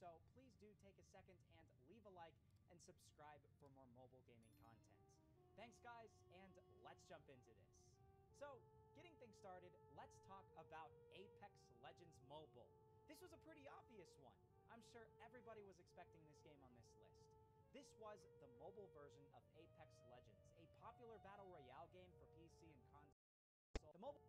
so please do take a second and leave a like and subscribe for more mobile gaming content. Thanks guys, and let's jump into this. So, getting things started, let's talk about Apex Legends Mobile. This was a pretty obvious one. I'm sure everybody was expecting this game on this list. This was the mobile version of Apex Legends, a popular battle royale game for PC and console. The mobile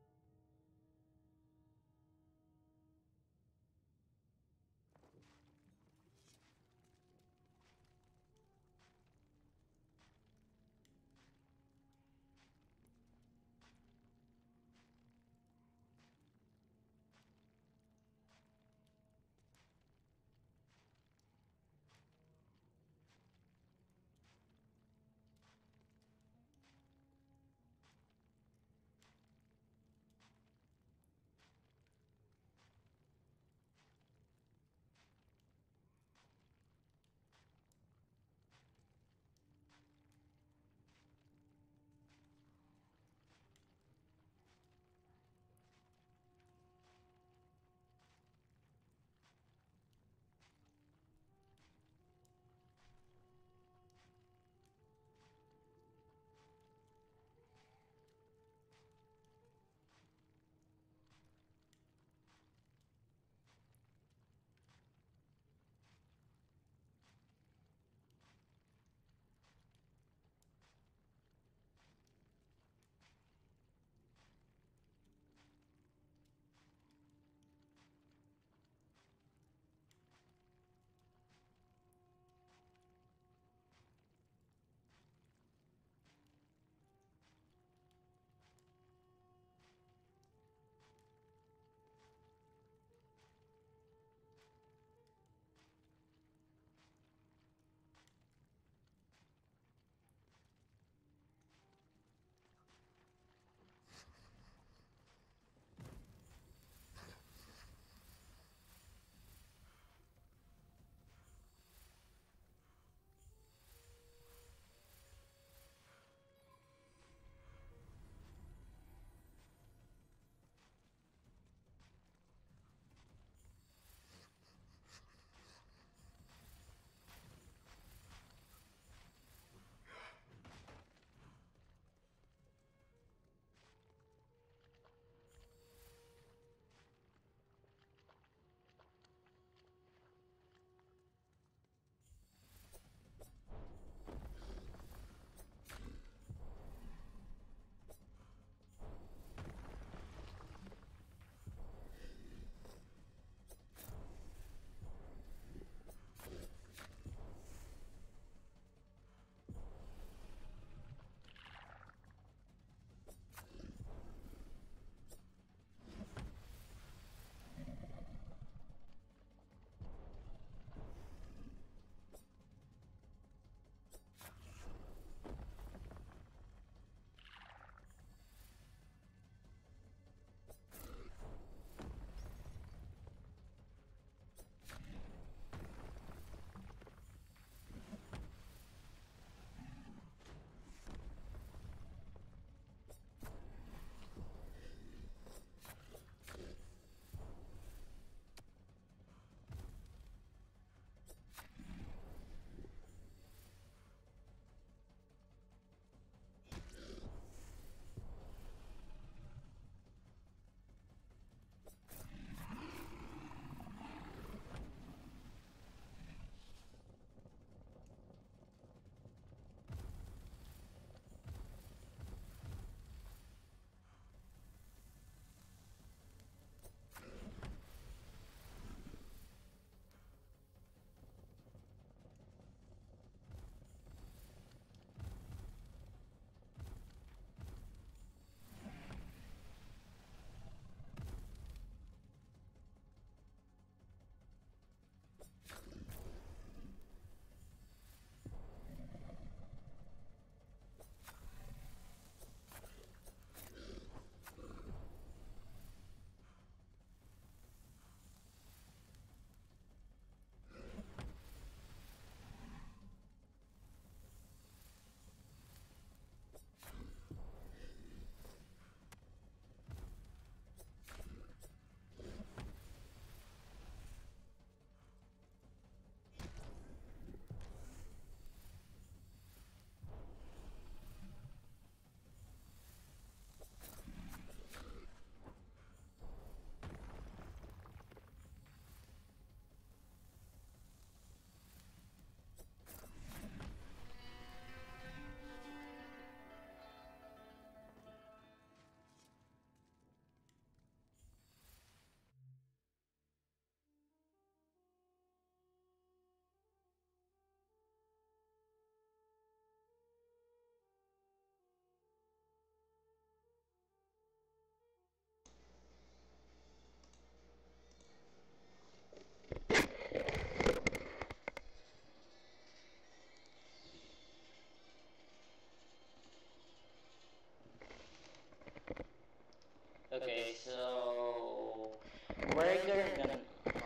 Okay, so we're gonna.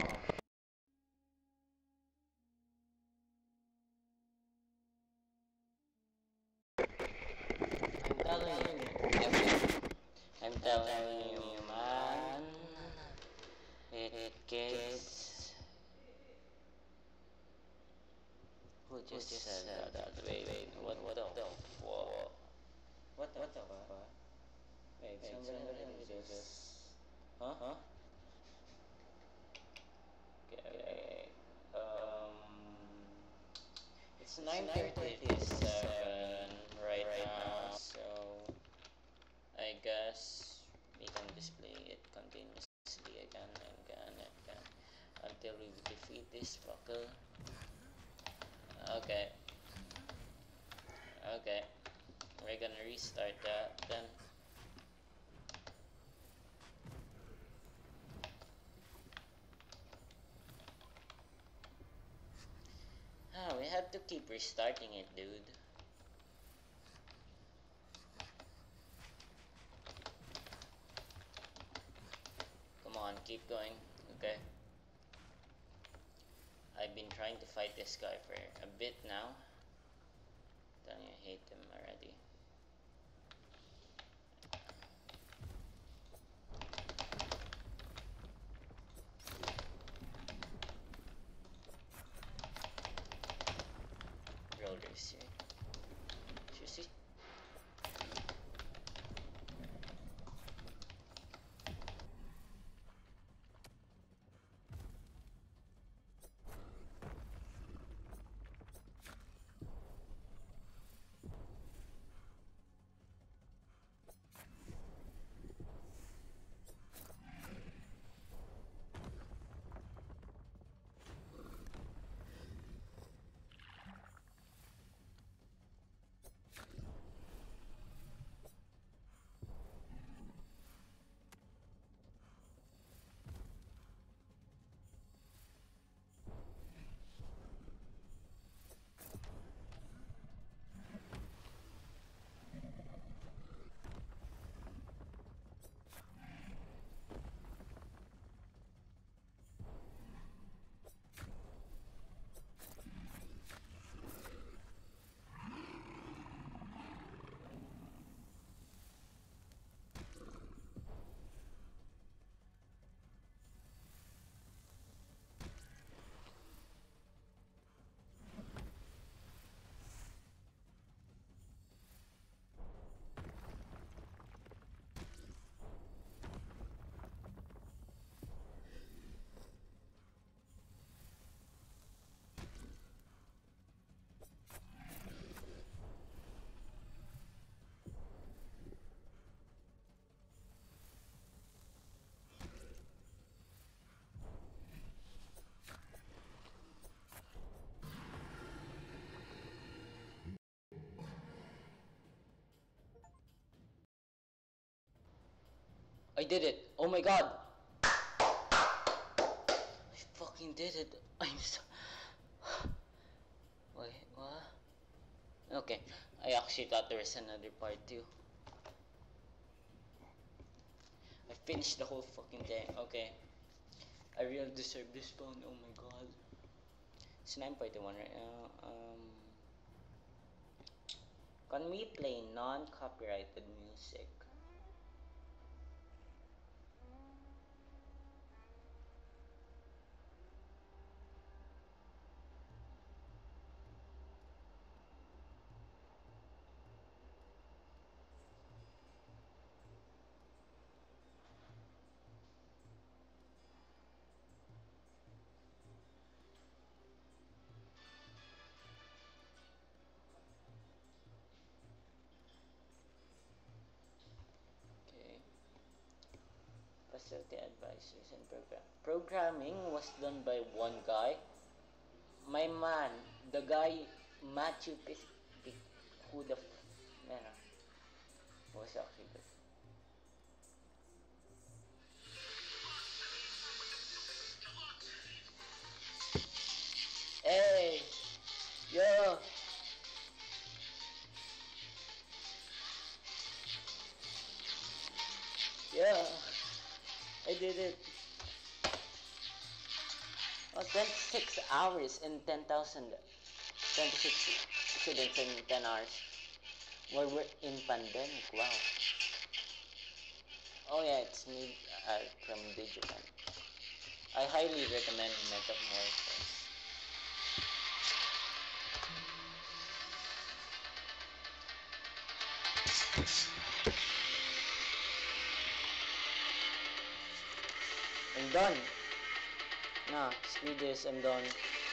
I'm telling you, man. It gets. Who just said that? Wait, what the fuck? What the fuck? Wait, somebody just. Huh? Okay. It's 9:37 right now, so I guess we can display it continuously again and again and again until we defeat this fucker. Okay, okay. We're gonna restart that then. Ah, we have to keep restarting it, dude. Come on, keep going. Okay. I've been trying to fight this guy for a bit now. Telling you, I hate him already. Roll racer. Seriously? I did it! Oh my god! I fucking did it! I'm so. Wait, what? Okay, I actually thought there was another part too. I finished the whole fucking thing. Okay. I really deserve this phone. Oh my god. It's 9:41 right now. Can we play non-copyrighted music? Okay. Facility advisors and programming was done by one guy. My man, the guy Matthew who the man was actually good. Hey, yo, yeah. 6 hours and 10,000, 26 students in 10 hours. While we're in pandemic, wow. Oh yeah, it's me from Digipen. I highly recommend Metamorphos. I'm done. Nah, screw this, I'm done.